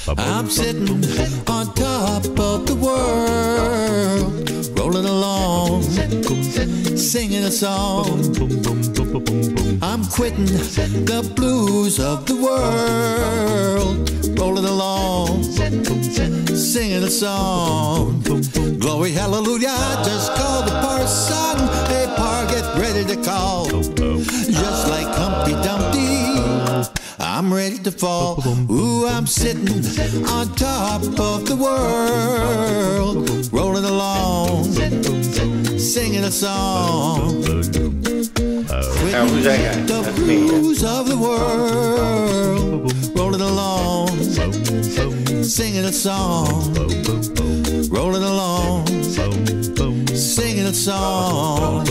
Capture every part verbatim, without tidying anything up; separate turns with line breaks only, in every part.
I'm sitting on top of the world, rolling along, singing a song. I'm quitting the blues of the world, rolling along, singing a song. Glory, hallelujah, I just called the parson. Hey, par, get ready to call. Just like Humpty Dumpty, I'm ready to fall. Ooh, I'm sitting on top of the world, rolling along, singing a song.
Now, who's that guy?
The
That's me.
blues of the world, rolling along, singing a song. Rolling along, singing a song.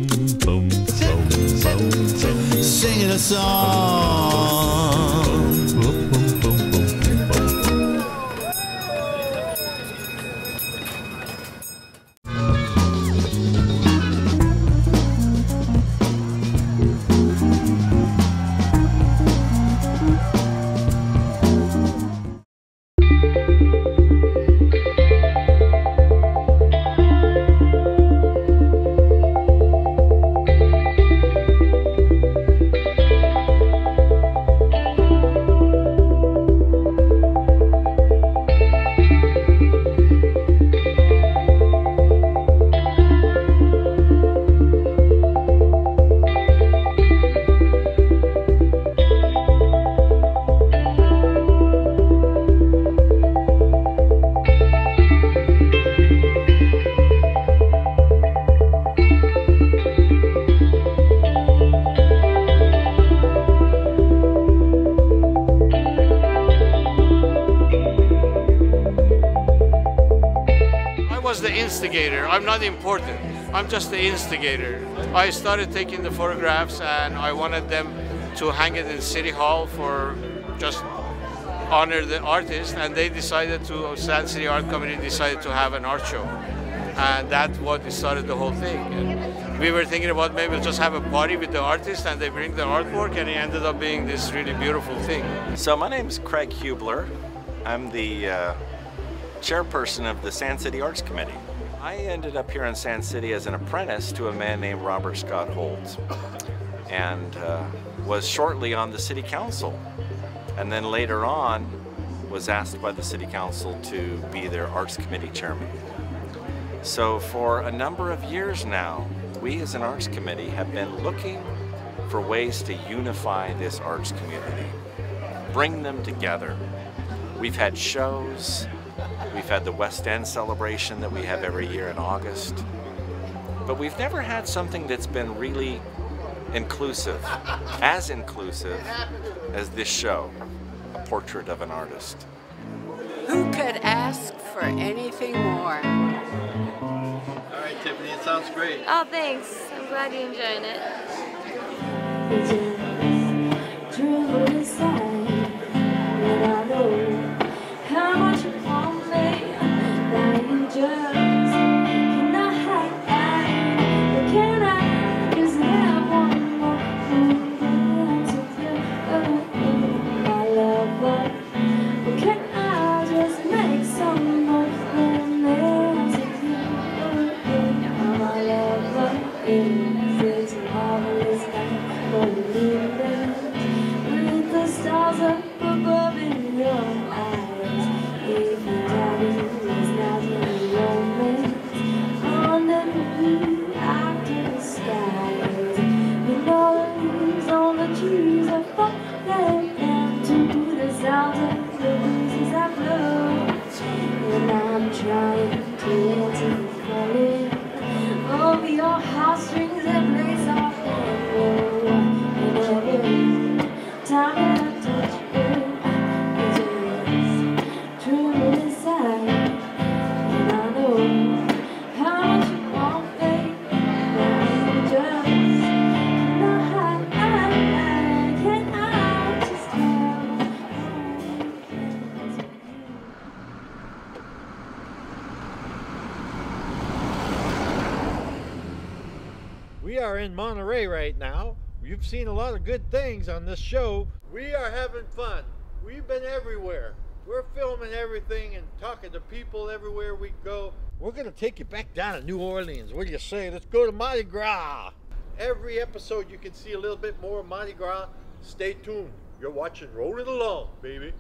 Singing a song.
I'm not important, I'm just the instigator. I started taking the photographs and I wanted them to hang it in City Hall for just honor the artist, and they decided to, San City Art Committee decided to have an art show. And that's what started the whole thing. And we were thinking about maybe we'll just have a party with the artist and they bring the artwork, and it ended up being this really beautiful thing.
So my name is Craig Hubler. I'm the uh, chairperson of the San City Arts Committee. I ended up here in San City as an apprentice to a man named Robert Scott Holtz, and uh, was shortly on the city council, and then later on was asked by the city council to be their arts committee chairman. So for a number of years now, we as an arts committee have been looking for ways to unify this arts community, bring them together. We've had shows. We've had the West End celebration that we have every year in August, but we've never had something that's been really inclusive, as inclusive as this show, A Portrait of an Artist.
Who could ask for anything more?
All right, Tiffany, it sounds great.
Oh, thanks. I'm glad you're enjoying it.
How much you want me, that you just cannot hide. But can I just have one more moment with you, my lover? But can I just make some more moments with you, my lover? Is it a marvelous night for living with the stars up above in your eyes? If you doubt it, it's not your romance. Underneath after the skies, you know the leaves on the trees are falling, and to the sound of the breezes that blow. And I'm trying to let you fall in over your heartstrings and place off and roll. And every time that I touch you,
We are in Monterey right now. You've seen a lot of good things on this show. We are having fun. We've been everywhere. We're filming everything and talking to people everywhere we go. We're gonna take you back down to New Orleans. What do you say? Let's go to Mardi Gras. Every episode you can see a little bit more Mardi Gras. Stay tuned. You're watching Rollin' Along, baby.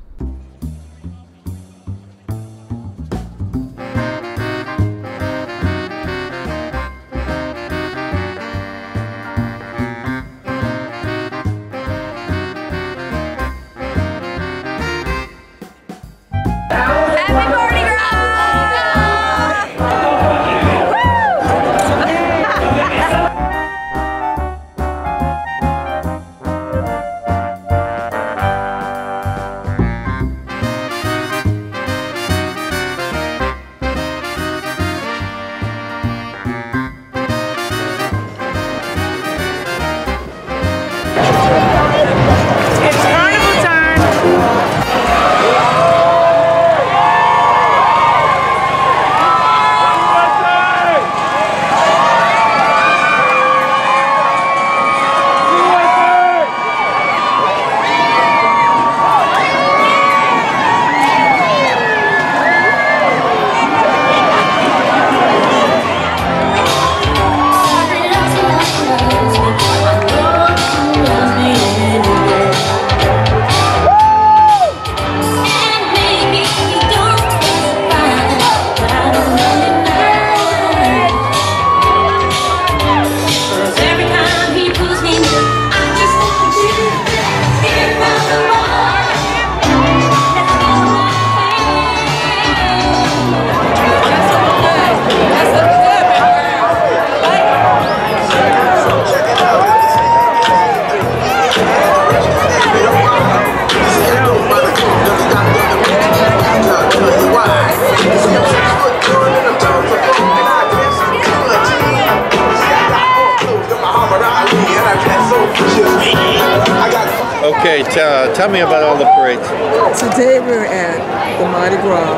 Okay, uh, tell me about all the parades.
Today we're at the Mardi Gras,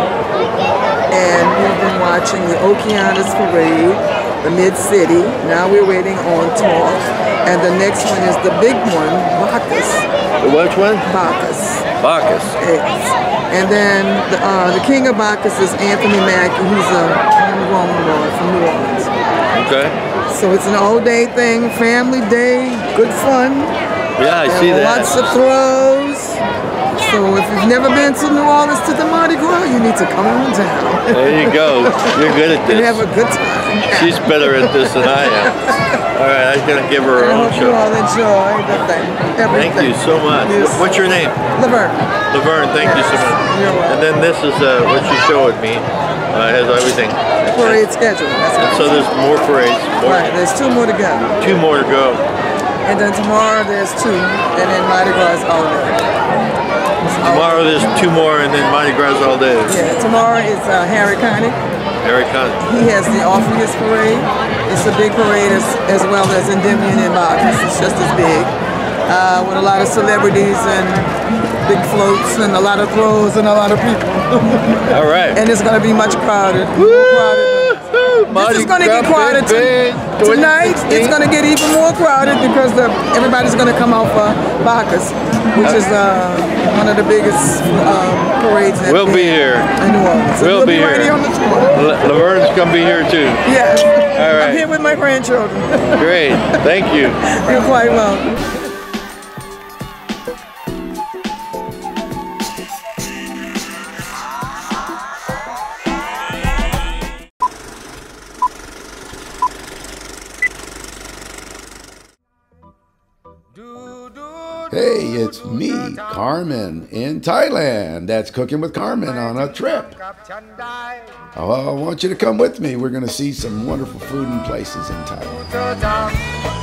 and we've been watching the Okeanos Parade, the Mid-City. Now we're waiting on talk, and the next one is the big one, Bacchus.
Which one?
Bacchus.
Bacchus.
Yes. And then the, uh, the king of Bacchus is Anthony Mackie. He's a homegrown boy from New Orleans.
Okay.
So it's an all-day thing, family day, good fun.
Yeah, I see that.
Lots of throws. So if you've never been to New Orleans to the Mardi Gras, you need to come on down.
There you go. You're good at this.
And have a good time.
She's better at this than I am. All right, I'm going to give her her
I
own
hope
show.
you all enjoy the thing. Everything.
Thank you so much.
Yes.
What's your name?
Laverne.
Laverne, thank
Yes.
you so much.
You're welcome.
And then this is uh, what you showed me. Uh, has everything.
Parade schedule. That's what
So there's more parades. More.
Right, there's two more to go.
Two more to go.
And then tomorrow there's two, and then Mardi Gras is all day. So,
Tomorrow there's two more, and then Mardi Gras all day.
yeah, tomorrow is uh, Harry Connick.
Harry Connick.
He has the Orpheus Parade. It's a big parade as, as well as Endymion and Bacchus. It's just as big, uh, with a lot of celebrities and big floats and a lot of throws and a lot of people.
All right.
And it's going to be much crowded. More crowded. This is going to get crowded to, tonight. It's going to get even more crowded because the, everybody's going to come out for Bacchus, which is uh, one of the biggest um, parades that
We'll be here.
in New Orleans. So
We'll,
we'll
be,
be
here.
right here on the tour.
Laverne's going to be here too.
Yes.
All right.
I'm here with my grandchildren.
Great. Thank you.
You're quite welcome.
Hey, it's me, Carmen, in Thailand. That's Cooking with Carmen on a trip. Oh, I want you to come with me. We're going to see some wonderful food and places in Thailand.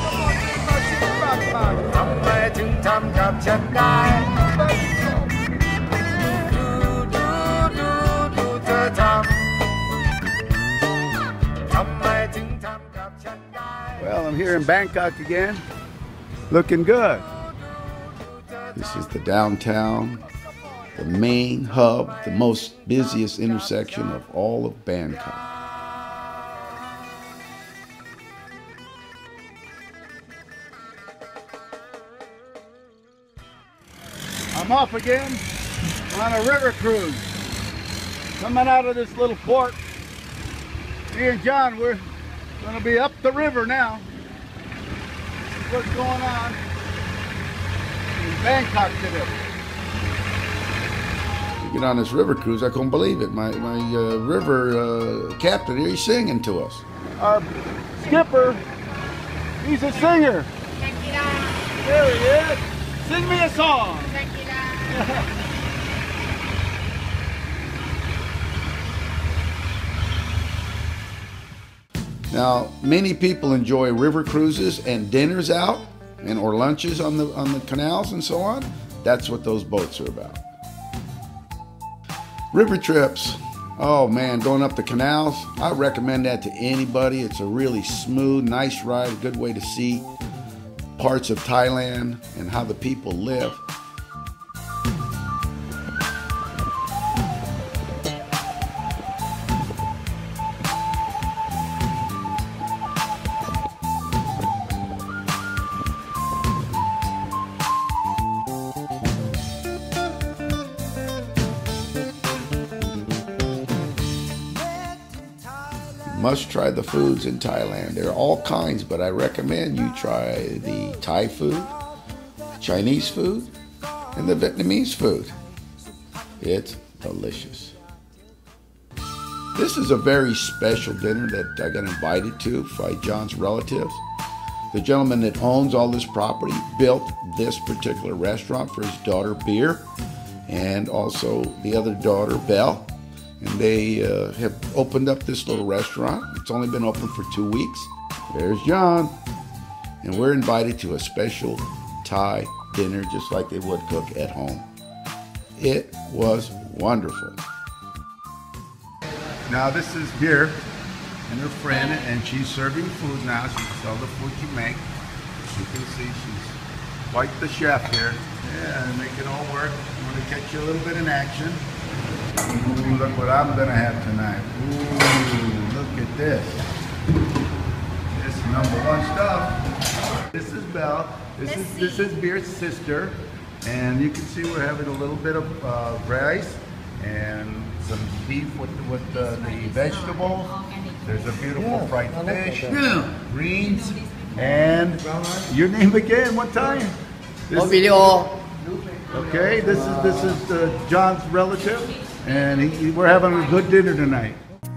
Well, I'm here in Bangkok again. Looking good. This is the downtown, the main hub, the most busiest intersection of all of Bangkok. I'm off again.
on a river cruise. Coming out of this little port. Me and John, we're going to be up the river now. This is what's going on in Bangkok today.
Get on this river cruise, I couldn't believe it. My, my uh, river uh, captain here, he's singing to us.
Our skipper, he's a singer. There he is. Sing me a song.
Now, many people enjoy river cruises and dinners out, and or lunches on the on the canals and so on. That's what those boats are about. River trips. Oh man, going up the canals, I recommend that to anybody. It's a really smooth, nice ride, a good way to see parts of Thailand and how the people live. Must try the foods in Thailand. There are all kinds, but I recommend you try the Thai food, the Chinese food, and the Vietnamese food. It's delicious. This is a very special dinner that I got invited to by John's relatives. The gentleman that owns all this property built this particular restaurant for his daughter, Beer, and also the other daughter, Belle. And they uh, have opened up this little restaurant. It's only been open for two weeks. There's John. And we're invited to a special Thai dinner just like they would cook at home. It was wonderful.
Now this is Beer and her friend, and she's serving food now. She can sell the food you make. You can see she's quite the chef here. Yeah, make it all work. I'm going to catch you a little bit in action. Ooh, look what I'm gonna have tonight. Ooh, look at this. This is number one stuff. This is Belle. This is this is Beer's sister, and you can see we're having a little bit of uh, rice and some beef with with uh, the vegetables. There's a beautiful fried fish, greens, and your name again. What time? This video. Okay, this is this is uh, John's relative, and he, he, we're having a good dinner tonight.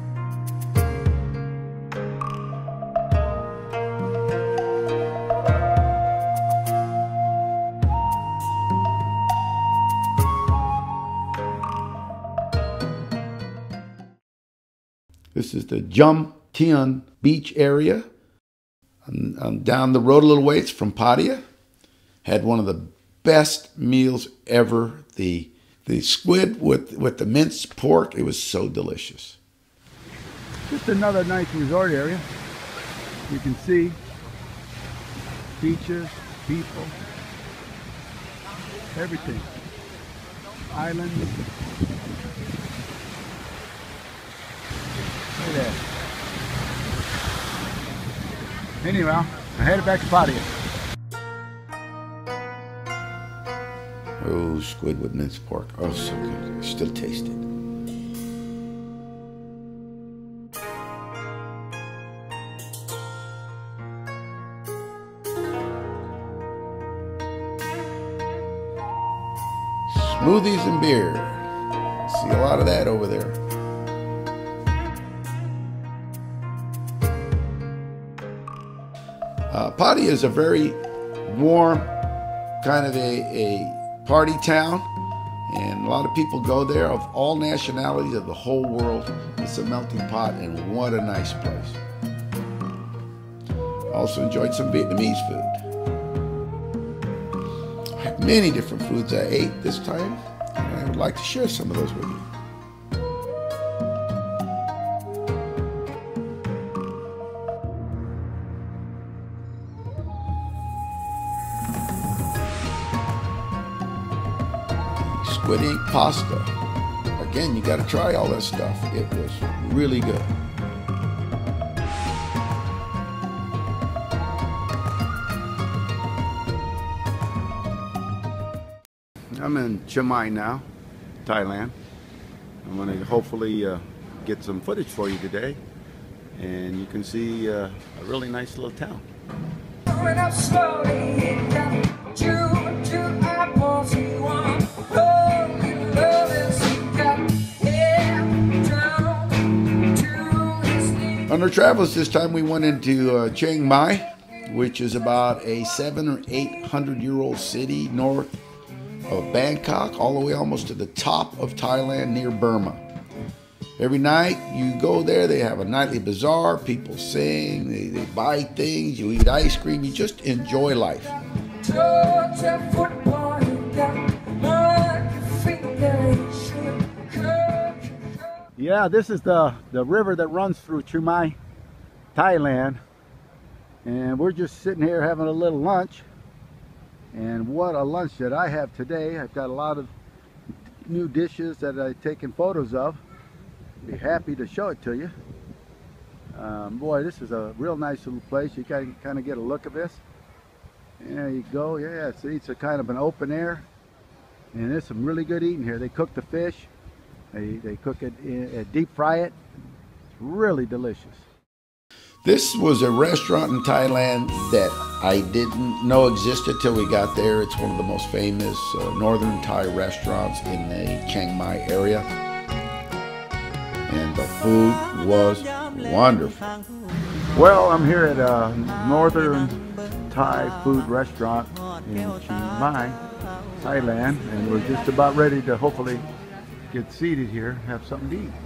This is the Jum Tian Beach area. I'm, I'm down the road a little ways from Pattaya. Had one of the best meals ever. The the squid with with the minced pork. It was so delicious.
Just another nice resort area. You can see beaches, people, everything. Islands. Look at that. Anyhow, I headed back to Pattaya.
Oh, squid with minced pork. Oh, so good. I still taste it. Smoothies and beer. See a lot of that over there. Uh, Pattaya is a very warm kind of a, a party town, and a lot of people go there of all nationalities of the whole world. It's a melting pot, and what a nice place. Also enjoyed some Vietnamese food. I have many different foods I ate this time, and I would like to share some of those with you. Squid ink pasta. Again, you got to try all that stuff. It was really good.
I'm in Chiang Mai now.
Thailand. I'm going to hopefully uh, get some footage for you today, and you can see uh, a really nice little town. On our travels this time, we went into uh, Chiang Mai, which is about a seven or eight hundred year old city north of Bangkok, all the way almost to the top of Thailand near Burma. Every night you go there, they have a nightly bazaar, people sing, they, they buy things, you eat ice cream, you just enjoy life.
Yeah, this is the, the river that runs through Chiang Mai, Thailand. And we're just sitting here having a little lunch. And what a lunch that I have today. I've got a lot of new dishes that I've taken photos of. Be happy to show it to you. Um, boy, this is a real nice little place. You can kind of get a look of this. There you go. Yeah, see, it's a kind of an open air. And there's some really good eating here. They cook the fish. They, they cook it, in, deep fry it. It's really delicious.
This was a restaurant in Thailand that I didn't know existed till we got there. It's one of the most famous uh, northern Thai restaurants in the Chiang Mai area. And the food was wonderful.
Well, I'm here at a northern Thai food restaurant in Chiang Mai, Thailand, and we're just about ready to hopefully get seated here, have something to eat.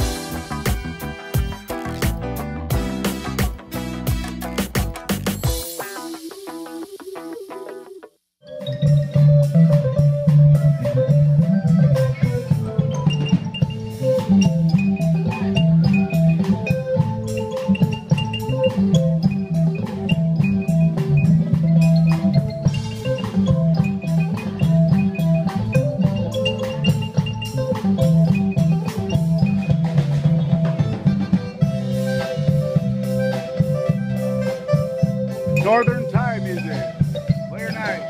Northern Thai music, clear night.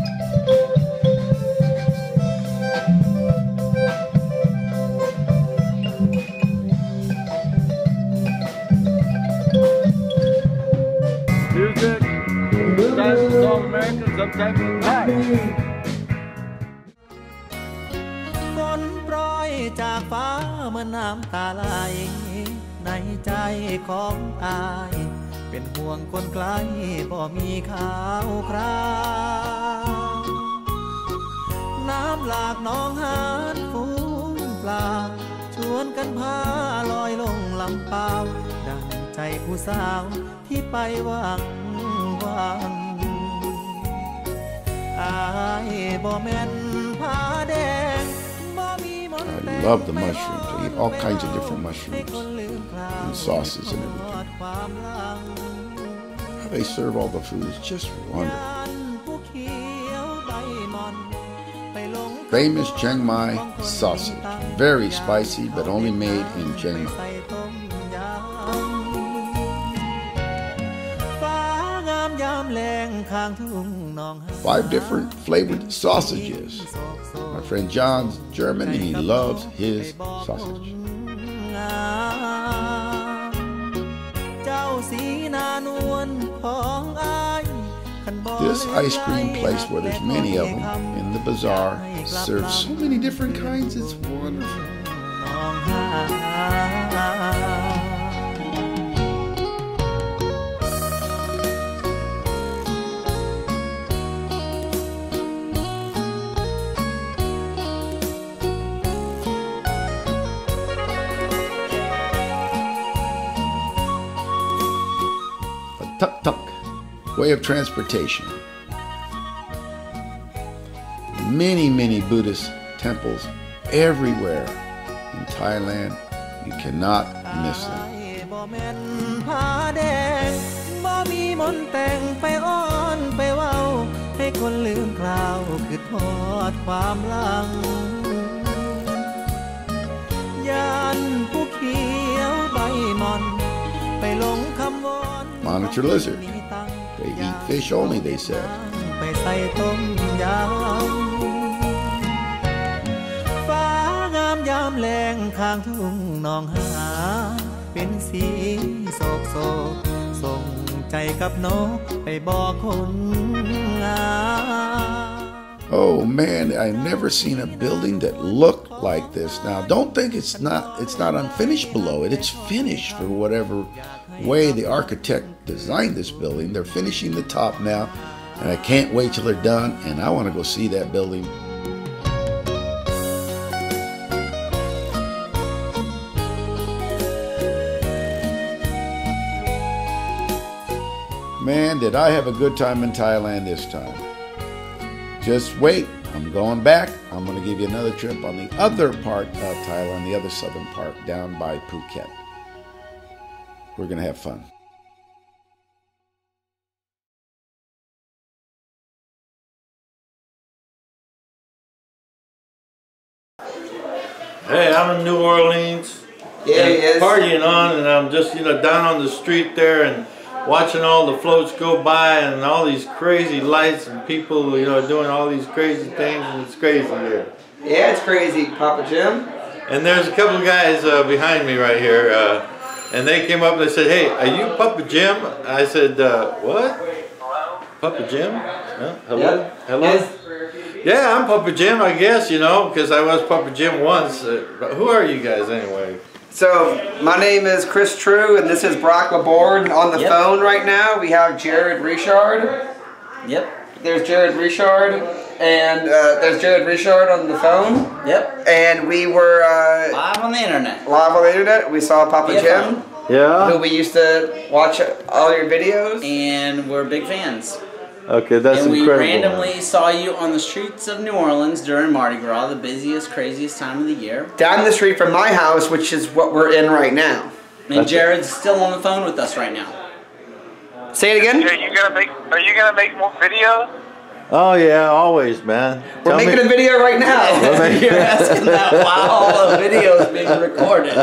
Music, sometimes it's all American, sometimes it's Thai.
ฝนโปรยจากฟ้าเมื่อน้ำตาไหลในใจของอายเป็นห่วงคนไกลบ่มีข่าวคราวน้ำหลากน้องหานฟูงปลาชวนกันพาลอยลงลำเปล่าดังใจผู้สาวที่ไปหวังวันอายบ่แม่นผ้าแดง
I love the mushrooms. I eat all kinds of different mushrooms and sauces and everything. How they serve all the food is just wonderful. Famous Chiang Mai sausage. Very spicy, but only made in Chiang Mai. Five different flavored sausages. My friend John's German and he loves his sausage. This ice cream place, where there's many of them in the bazaar, serves so many different kinds. It's wonderful. Tuk-tuk, way of transportation. Many, many Buddhist temples everywhere in Thailand. You cannot miss them. Monitor lizard. They eat fish only, they said.
ข้างทุ่งหนองหาเป็นสีโศกโศกส่งใจกับนกไปบอกคนงาม
Oh man, I've never seen a building that looked like this. Now, don't think it's not it's not unfinished below it. It's finished for whatever way the architect designed this building. They're finishing the top now, and I can't wait till they're done, and I want to go see that building. Man, did I have a good time in Thailand this time. Just wait, I'm going back. I'm going to give you another trip on the other part of Thailand, the other southern part, down by Phuket. We're going to have fun.
Hey, I'm in New Orleans.
Yeah, he is.
Partying on, and I'm just, you know, down on the street there and watching all the floats go by and all these crazy lights and people, you know, doing all these crazy things, and it's crazy here.
Yeah, it's crazy, Papa Jim.
And there's a couple of guys uh, behind me right here, uh, and they came up and they said, "Hey, are you Papa Jim?" I said, uh, "What? Papa Jim? Huh? Hello?
Yep.
Hello?"
Yes.
Yeah, I'm Papa Jim, I guess, you know, because I was Papa Jim once. Uh, but who are you guys anyway?
So, my name is Chris True, and this is Brock Laborde. On the
Yep.
phone right now, we have Jared Richard.
Yep.
There's Jared Richard, and uh, there's Jared Richard on the phone.
Yep.
And we were uh,
live on the internet.
Live on the internet. We saw Papa
Via
Jim.
phone.
Yeah.
Who we used to watch all your videos.
And we're big fans.
Okay, that's
and we
incredible.
randomly saw you on the streets of New Orleans during Mardi Gras, the busiest, craziest time of the year.
Down the street from my house, which is what we're in right now.
And Jared's still on the phone with us right now.
Say it again.
Are you gonna make? Are you gonna make more videos?
Oh yeah, always, man.
We're
Tell
making
me.
a video right now.
You're asking that while the video is being recorded.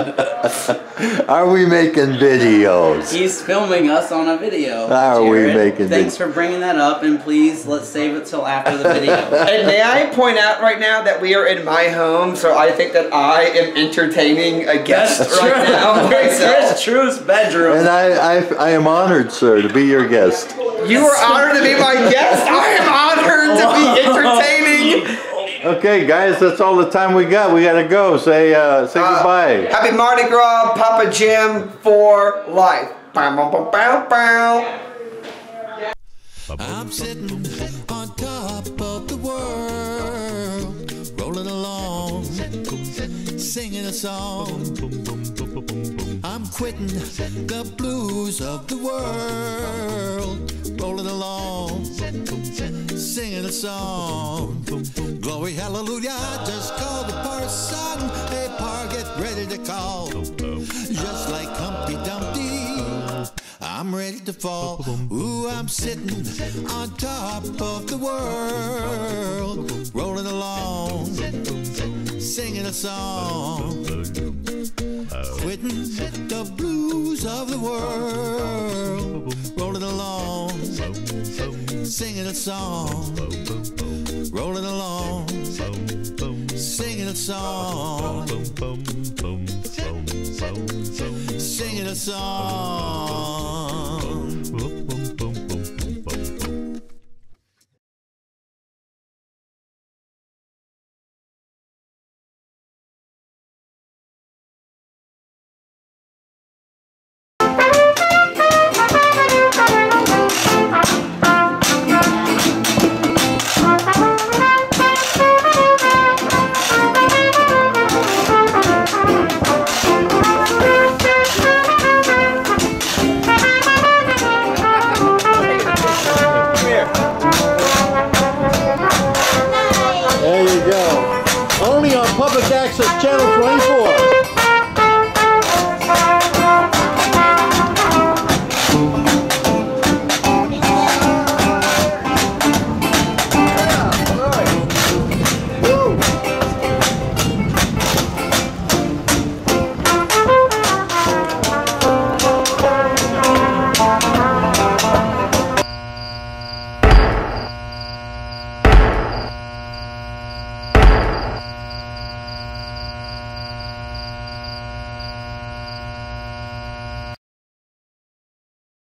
Are we making videos?
He's filming us on a video.
Are we
Jared,
making
Thanks
vid-
for bringing that up, and please let's save it till after the video.
And may I point out right now that we are in my home, so I think that I am entertaining a guest
That's
right
true.
now.
Chris True's bedroom.
And I, I, I am honored, sir, to be your guest.
You are honored to be my guest. I am honored to be entertaining.
Okay, guys, that's all the time we got. We gotta go. Say, uh, say
Uh,
goodbye.
Happy Mardi Gras, Papa Jim for life. Bow, bow, bow, bow, bow.
I'm sitting on top of the world, rolling along, singing a song. I'm quitting the blues of the world, rolling along, singing a song. Glory, hallelujah, just call the parson. Hey, par, get ready to call. Just like Humpty Dumpty, I'm ready to fall. Ooh, I'm sitting on top of the world, rolling along, singing a song. Quitting the blues of the world, rolling along, singing a song. Rolling along, singing a song, singing a song.
There you go. Only on Public Access Channel twenty-four.